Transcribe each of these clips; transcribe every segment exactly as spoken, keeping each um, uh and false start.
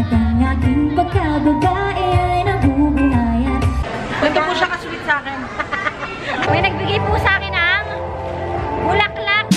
At ang aking pagkababae ay nabubuhayan. Ito po siya kasweet sa akin. May nagbigay po sa akin ng bulaklak.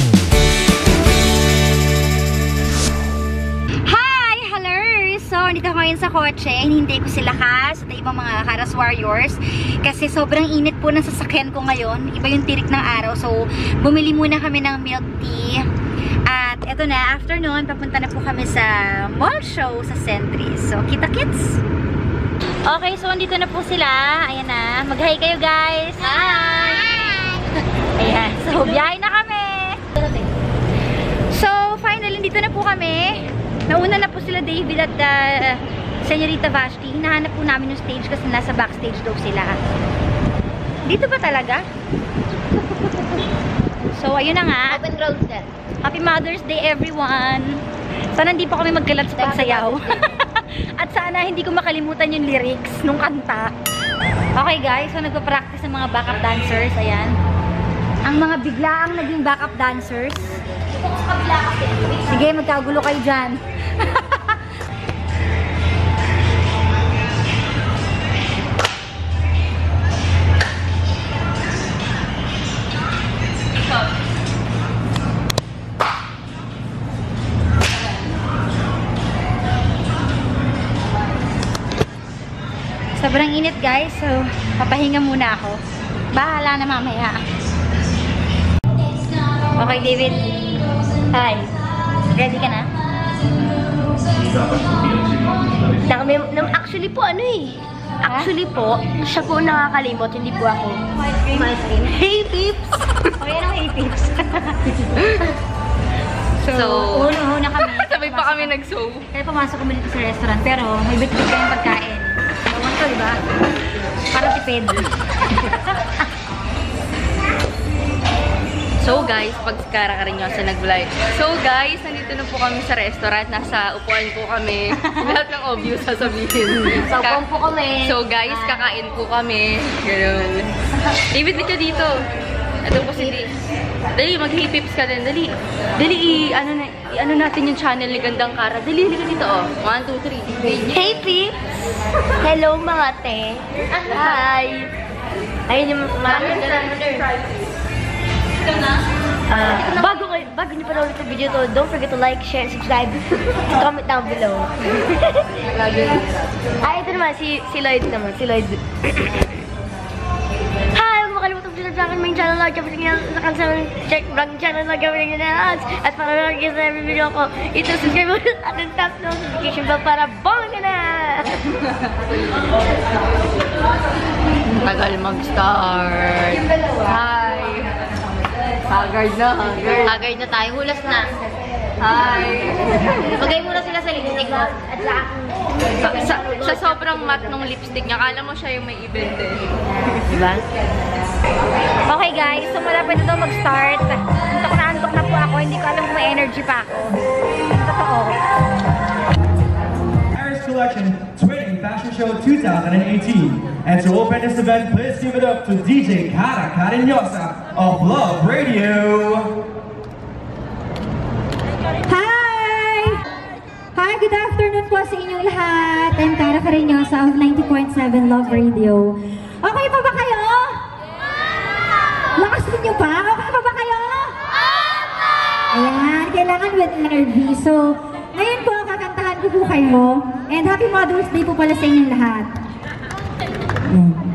Hi! Hello! So, dito ako ngayon sa kotse. Hinihintay ko sila Kas at ibang mga Karas Warriors. Kasi sobrang init po ng sasakyan ko ngayon. Iba yung tirik ng araw. So, bumili muna kami ng milk tea. At eto na, afternoon, papunta na po kami sa mall show sa Century. So, kita-kits! Okay, so andito na po sila. Ayan na. Mag-hi kayo, guys. Hi! Ayan. So, biyahe na kami. So, finally, dito na po kami. Nauna na po sila David at uh, Senorita Vashti. Hinahanap po namin yung stage kasi nasa backstage daw sila. Dito ba talaga? So, ayun na nga. Open roads din. Happy Mother's Day, everyone! Sana hindi pa kami magkalat sa pagsayaw. At sana hindi ko makalimutan yung lyrics nung kanta. Okay guys, so nagpa-practice ang mga backup dancers. Ayan. Ang mga biglaang naging backup dancers. Sige, magkagulo kayo dyan. Sobrang init guys, so papahinga muna ako. Bahala na mamaya. Okay David. Hi. Ready ka na? Actually po ano eh. Actually po, siya po nakakalimot, hindi po ako. Ice cream? Hey peeps! O yan ang hey peeps. So, So, una-una kami. sabay pa kami nag-show. Kaya pumasok kami dito sa restaurant, pero may bit-bit kayong pagkain. Ewan ko, diba? Para tipid. So guys, pagkara ka rin nyo sa nag-vlog. So guys, nandito na po kami sa restaurant. Nasa upuan po kami. Lahat ng obvious sasabihin. So, Ka po kami. So guys, kakain po kami. Ganun. David, dito dito. Ito po si Dave. Dali, mag-hey pips ka din. Dali. Dali, i ano, na, i ano natin yung channel ni Gandang Kara. Dali, dali ka dito, oh. One, two, three. Hey peeps! Hello mga te! Hi! Ayun yung mga Uh, bago, bago nyo pa na ulit yung video to, don't forget to like, share, subscribe, comment down below. Ay, ito naman, si, si Lloyd naman, si Lloyd. Hi! Huwag makalimutan po sa akin, may channel na gawin nyo sa kansang check vlog channel na gawin nyo na at para nalagay sa every video ko, ito subscribe mo at ang tap notification bell para bongga na! Tagal mag-start. Hi! Haggard na, haggard. Haggard na tayo, hulas na. Hi! Bagay muna sila sa lipstick mo. At sa Sa, sa, sa sobrang matte nung lipstick niya, kala mo siya yung may event din. diba? Okay guys, so malapit na ito mag-start. Antok na antok na po ako. Hindi ko alam kung may energy pa ako. Totoo. Paris Collection twenty Fashion Show twenty eighteen. And to open this event, please give it up to D J Cara Cariñosa of Love Radio. Hi! Hi, good afternoon po sa inyong lahat. I'm Cara Cariñosa of ninety point seven Love Radio. Okay pa ba kayo? Lakas ninyo pa? Okay pa ba kayo? Ayan, kailangan with energy. So, ngayon po, kakantahan ko po kayo. And Happy Mother's Day po pala sa inyong lahat. Ayan.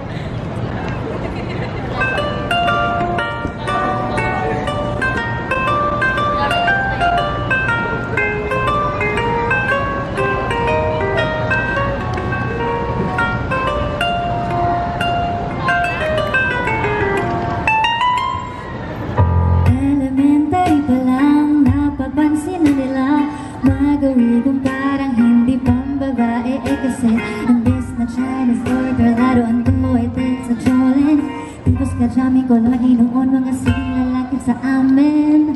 Elementary pa lang, napapansin na nila magawin kong parang hindi pambabae. Eh kasi imbes na Chinese order, laruan ko ay pizza cholin. Tipos ka jamming ko lagi noon, mga siging lalaki sa amin.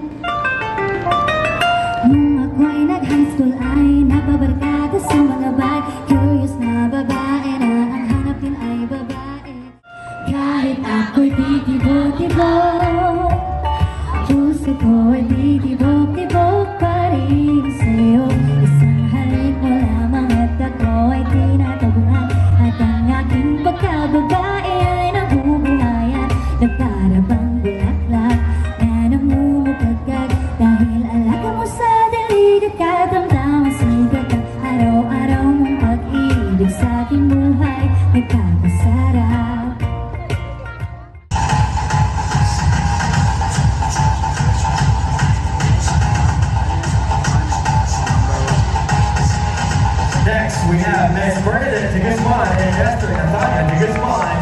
Nung ako ay nag-high school ay napabarkada sa mga bag. Curious na babae na ang hanap din ay babae. Kahit ako'y titibok-tibok, puso ko'y titibok-tibok pa rin sa'yo. Isang halik mo lang we have Miss Bernadette de Guzman and Esther Natalia de Guzman.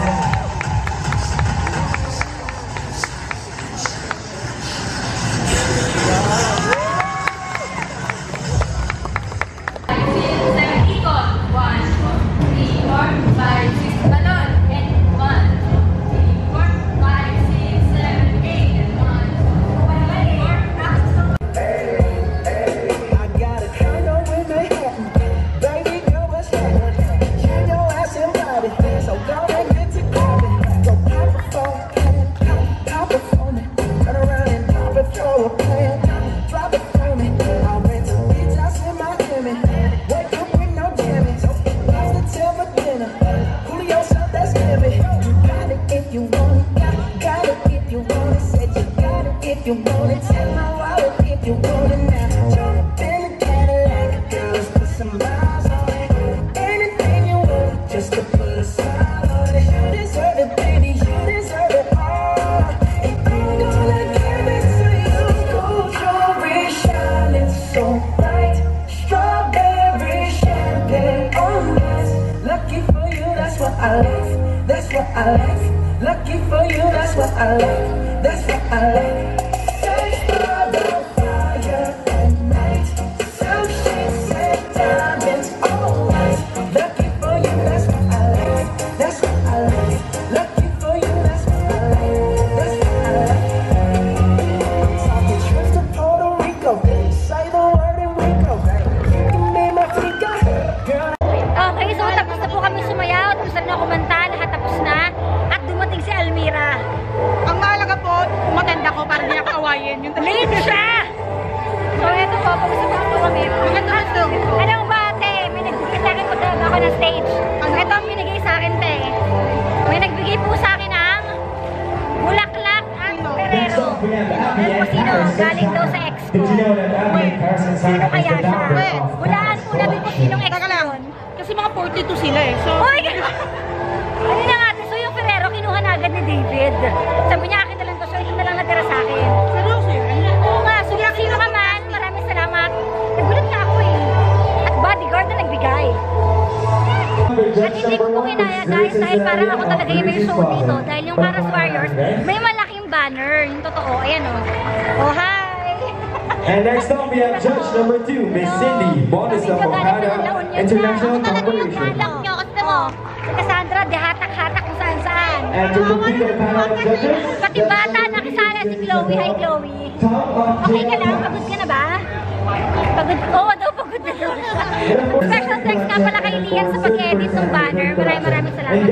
Galing daw sa ex ko. Sino kaya siya? Hulaan po natin kung sinong ex yun. Kasi mga forty-two sila eh. So, oh my God! Ano na nga, so yung Ferrero kinuha na agad ni David. Sabi niya akin na lang to, so ito na lang natira sa akin. seryoso yun? Oo nga, so yung sino ka man, maraming salamat. Nagulat nga ako eh. At bodyguard na nagbigay. At hindi ko po kinaya guys, dahil parang ako talaga yung may show dito. Dahil yung Caras Warriors, may malaking banner. Yung totoo, ayan o. Oh, hi! And next up, we have judge number two, Miss Cindy Bonus of Ohana International Corporation. Alam nyo, kasi mo, si Cassandra, di hatak-hatak kung saan-saan. And to complete the panel of judges, Pati bata, nakisala si Chloe. Hi, Chloe. Okay ka lang? Pagod ka na ba? Pagod? Oo daw, pagod na daw siya. Special thanks nga pala kay Lian sa pag-edit ng banner. Maraming maraming salamat.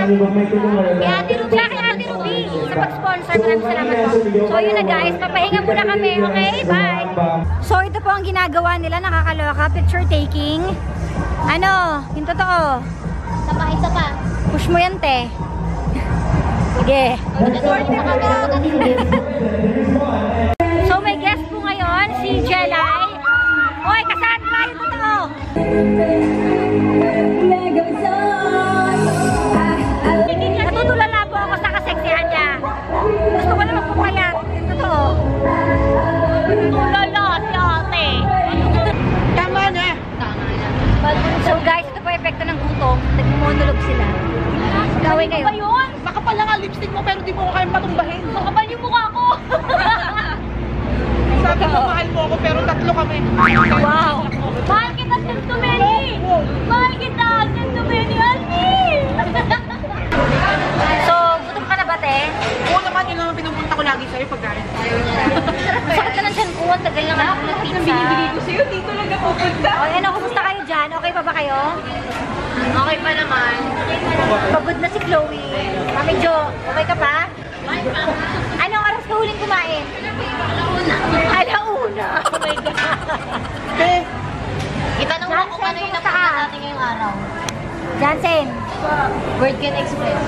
Kay Ate Ruby, kay Ate Ruby sa pag-sponsor. Maraming salamat po. So yun na guys, papahinga muna kami. Okay, bye! So ito po ang ginagawa nila, nakakaloka. Picture taking. Ano? Yung totoo. Isa pa, isa pa. Push mo yan, te. Sige. So may guest po ngayon, si Jelay. Hoy, Cassandra, yung totoo. Natutulala po ako sa kaseksihan niya. Gusto ko na magpupayat. Yung totoo. Tulala si ate. Tama na. So guys, ito po epekto ng gutom. Nagmumonolog sila. Gawin kayo. Ano ba yun? Baka pala nga lipstick mo pero di mo ko kayang patumbahin. Makapal yung mukha ko. Sabi mo mahal mo ako pero tatlo kami. Wow. Mahal kita, Sentumeni. Mahal kita, Sentumeni. Alvin. So, gutom ka na ba, te? Oo naman, yun naman pinupunta ko lagi sa'yo pagkain. Sakit ka ng tiyan ko. Ang tagal lang ako ng pizza. Binibigay ko sa'yo, dito lang napupunta. O, ano, kumusta kayo dyan? Okay pa ba kayo? Okay pa naman. Pagod na si Chloe. Mami Jo, okay ka pa? Anong oras ka huling kumain? Alauna. Alauna? Oh my God. Eh, itanong mo kung ano yung napunta natin ngayong araw. Jansen. Word can express.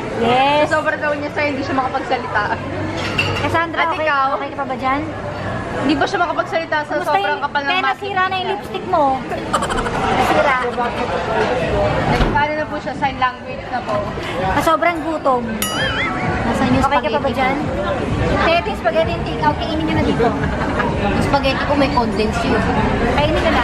Yes. Sobrang daw niya sa'yo, hindi siya makapagsalita. Cassandra, At okay, ikaw? okay ka pa ba dyan? Hindi ba siya makapagsalita sa Kumusta sobrang yung- kapal ng Kaya makeup nasira na yung niya? lipstick mo. Nasira. Nagpaano na po siya, sign language na po. Sa sobrang gutom. Nasaan yung Okay ka pa ba dyan? Kaya ito yung spaghetti yung take out, kainin nyo na dito. Yung spaghetti ko may condense yun. Kainin nyo na.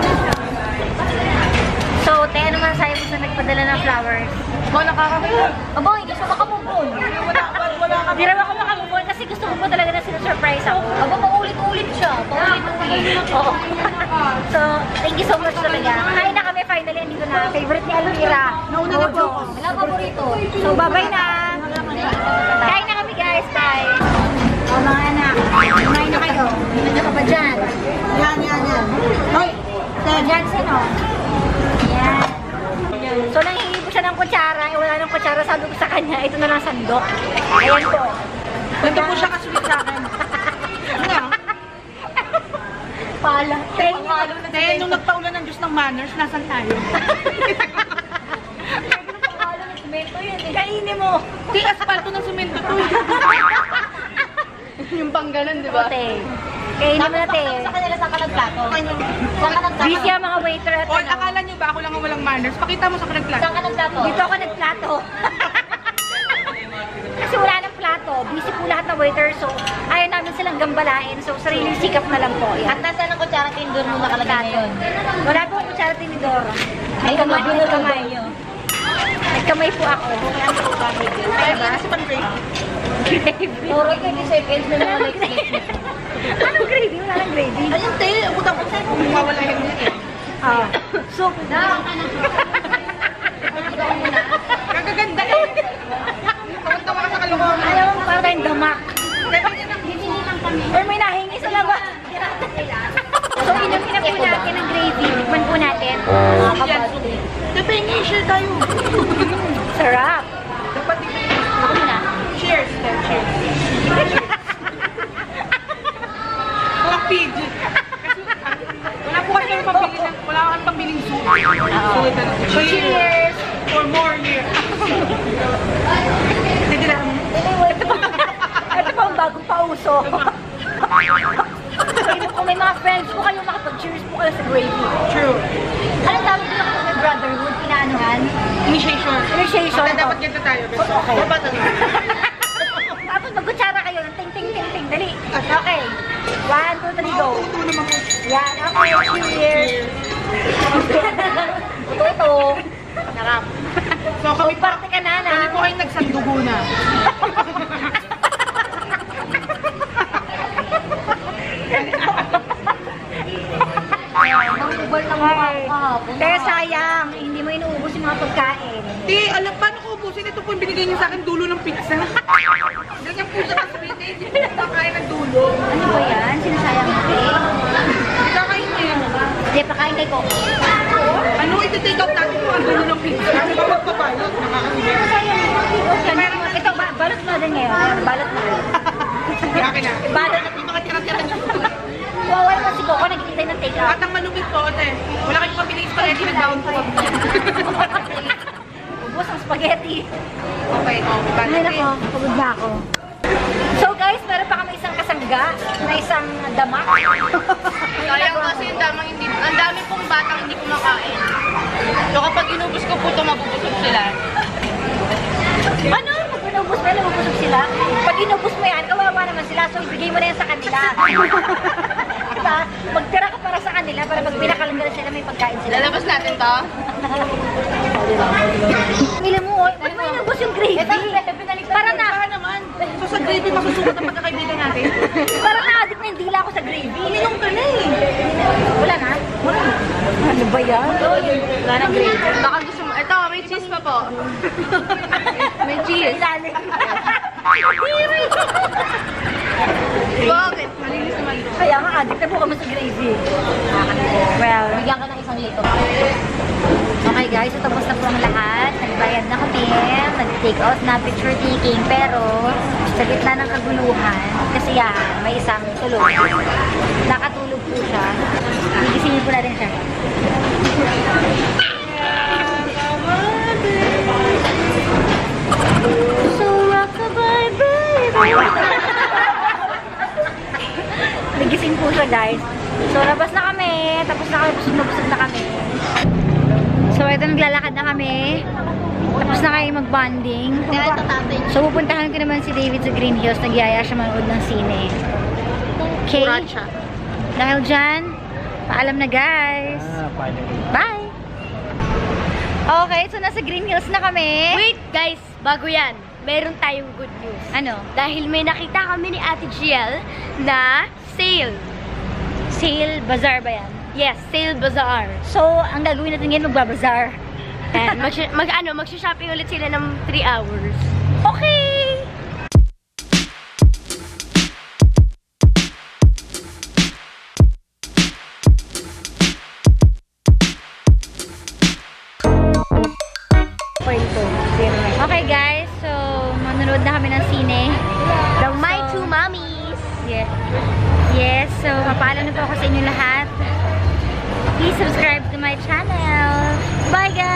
So, tayo naman sa'yo mo sa nagpadala ng flowers. Mo, nakakakita. Aba, hindi siya makamubon. Hindi raw ako makamubon kasi gusto ko po talaga na sinasurprise ako. Aba, paulit-ulit siya. Paulit-ulit. Oo. So, thank you so much talaga. Kain na kami finally, andito na. Favorite ni Alvira. Nauna na po. Wala paborito. So, bye-bye na. Kain na kami guys. Bye. O mga anak, kumain na kayo. Hindi ka pa dyan. Yan, yan, yan. Hoy, dyan sino? Yan. So, nanghihingi po siya ng kutsara. Eh, wala ng kutsara. Sabi ko sa kanya, ito na lang sandok. Ayan po. Hindi po siya kasulit sa akin. Ano? Pala. Thank you. Eh, nung nagpaulan ng Diyos ng manners, nasan tayo? Kainin mo. Di asfalto ng semento to. Yung pang ganun, di ba? Te. Kainin mo na, te. Sa kanila saan ka nagplato? Saan ka nagplato? Busy ang mga waiter at Or ano. akala nyo ba ako lang ang walang manners? Pakita mo sa kanagplato. Saan ka nagplato? Dito ako nagplato. Kasi wala nang plato. Busy po lahat ng waiter. So, ayaw namin silang gambalain. So, sariling sikap na lang po. At Yan. nasaan ang kutsara tindor mo nakalagay ngayon? Wala po akong kutsara tinidor. Ay, Nagkamay, kamay, nagkamay. Nagkamay po ako. Wala po ba? Kaya ba? Si Pan Gravy. Puro twenty seconds na naman like Anong gravy? Wala nang gravy. Ayun, te. Abot-abot sa'yo kung mawala yung niya. Ah. So, Kagaganda eh. Tawa-tawa ka sa kalokohan. ayaw mo para tayong damak. Or may nahingi sa labas. So, inumin na po natin ang gravy. Tikman po natin. Yan. Depende, share tayo. Sarap. Dapat di Ako muna. Cheers. Cheers. Walang pidget. Kasi wala po kasi kami pambili ng, wala kami pambiling soup. So, ito na. Cheers! For more years. Sige lang. Ito pa, ito pa ang bagong pauso. Kung may mga friends po kayo, makapag-cheers po kayo sa gravy. True. Anong tawag nila kung may brotherhood, pinaanuhan? Initiation. Initiation. Okay, dapat ganito tayo. Okay. Dapat ano. Tapos magkutsara kayo ng ting ting ting ting. Dali. Okay. One, two, three, go. Mauuto naman po. Yan. Okay. Cheers. Ito. Sarap. So, kami May parte ka na na. Kami po ay nagsandugo na. Ubal na mukha ko kahapon. Pero sayang, hindi mo inuubos yung mga pagkain. Di, alam, paano ko ubusin? Ito po yung binigay niyo sa akin dulo ng pizza. Ganyan po siya kasi hindi. Hindi po nakakain ng dulo. Ano ba yan? Sinasayang mo eh. Hindi kakain niya. Hindi, pakain kay Coco. Ano, iti-take out natin po ang dulo ng pizza. Ano ba magpabayot? Nakakain. Sayang mo. Okay, ito, ba balot mo din ngayon. Ayan, balot mo. Yakin na. Balot. Yung mga tira-tira ng suko. Wawal mo si Coco, naghihintay ng take out. At ang malupit po, ate. Wala kayong pabiling spaghetti na down po. Ubus ang spaghetti. Okay, oh. Ay, nako, pagod na ako. So guys, meron pa kami isang kasangga na isang damak. Sayang kasi yung damang hindi, ang dami pong batang hindi kumakain. So kapag inubos ko po ito, mabubusog sila. Ano? Pag inubos mo yan, nabubusog sila. Pag inubos mo yan, kawawa naman sila. So ibigay mo na yan sa kanila. Diba? Magtira ka para sa kanila para pag pinakalanggala sila, may pagkain sila. Lalabas natin to. Ilan mo, oh, ba't mo inubos yung gravy? Para na, Saan naman? So sa gravy, masusukat ang pagkakaibigan natin. para na-addict na yung dila ko sa gravy. Inom ka na eh. Wala na? Wala. Ano ba yan? Wala na gravy. Baka gusto mo, ito, may cheese pa po. May cheese. Ilalim. Bakit? Malinis naman to. Kaya nga, addict na po kami sa gravy. Well, Bigyan ka ng isang lito. okay guys, so tapos na po ang lahat. Nagbayad na kami, nag-take out na picture taking. Pero, sa gitna ng kaguluhan, kasi yan, may isang tulog. Nakatulog po siya. Gigisingin po natin siya. So, rock-a-bye, baby. Nagising tapos na kami, busog na busog na kami. So, ito, naglalakad na kami. Tapos na kayo mag-bonding. So, pupuntahan ko naman si David sa Green Hills. Nagyaya siya manood ng sine. Okay? Dahil dyan, paalam na guys. Bye! Okay, so nasa Green Hills na kami. Wait, guys, bago yan, meron tayong good news. Ano? Dahil may nakita kami ni Ate Giel na sale. Sale Bazaar ba yan? Yes, sale bazaar. So, ang gagawin natin ngayon, magbabazar. And mag, mag ano, magsha-shopping ulit sila ng three hours. Okay! Okay guys, so manonood na kami ng sine. The My So, Two Mommies. Yes. Yes, so mapaalam na po ako sa inyo lahat. Please subscribe to my channel. Bye guys!